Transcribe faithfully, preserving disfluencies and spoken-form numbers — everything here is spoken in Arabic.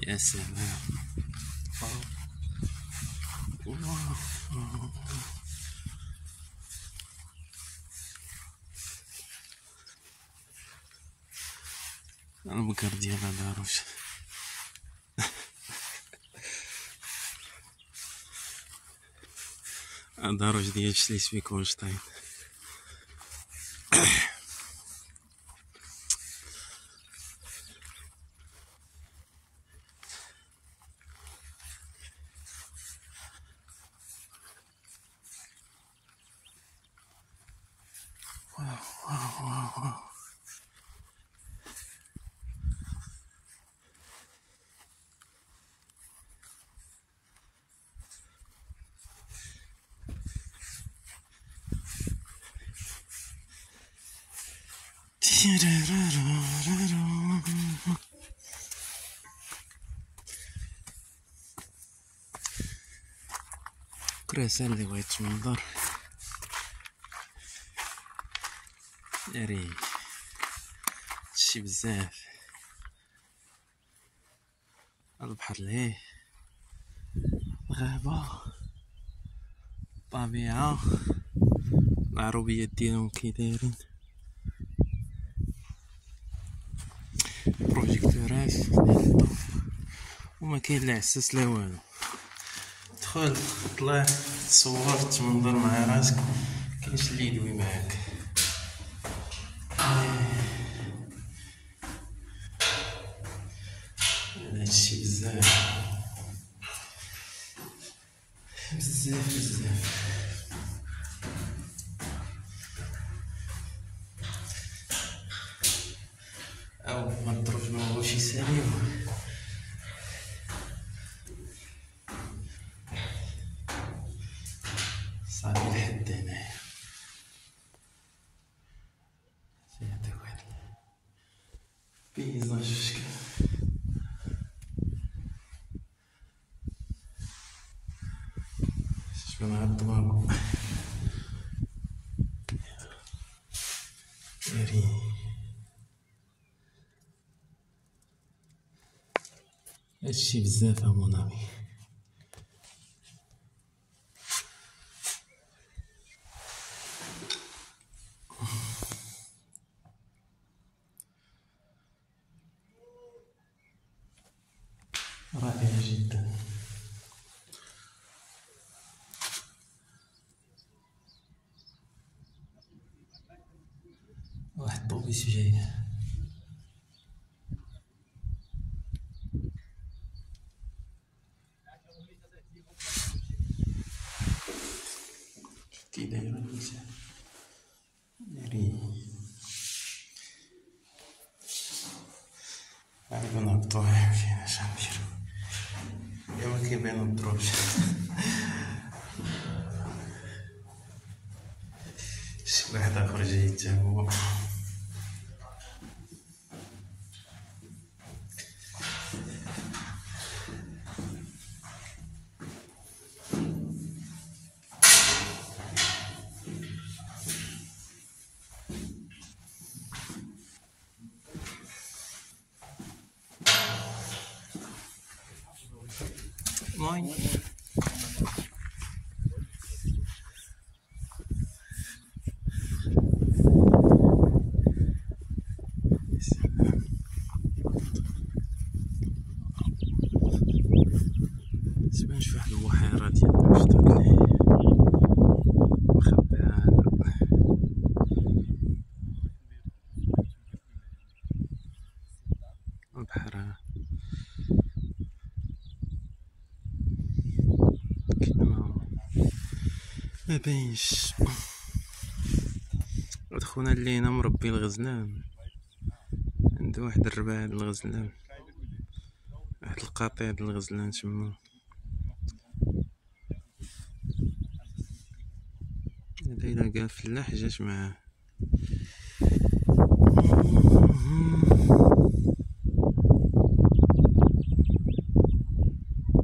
يا سلام. البقر ديال داروش. داروش ديال شليسفيك هولشتاين. واو واو واو واو. كراسان اللي بغيت تمنظر ناري هادشي بزاف. البحر ليه، غابة، الطبيعة، العربيات ديالهم كي دايرين، بروجيكتورات وما كاين لا عساس لا والو. دخل طلع تصور تمنظر مع راسك، كاينش اللي يدوي معاك. هادشي بزاف بزاف بزاف. او ما نضربش ما هو شي سليم. صافي لحد هنايا. شي هداك واحد البيزاج فشكل. شبه مع الضبابو ناري. هادشي بزاف امونامي. رائع جدا. واحد الطوبيس جاي. كي داير الانسان ناري. عاد نهبطوها كاين اش نديرو. يا ما كيبان الدروج. شي واحد اخر جاي تا هو. ماي تبانش فواحد البحيرة ديال المشترك مخبعة. البحر كيما ما باينش. هاد خونا اللي هنا مربي الغزلان، عنده واحد الربعة د الغزلان، واحد القطيع د الغزلان تما. هذا إلا قال فلاح جات معاه.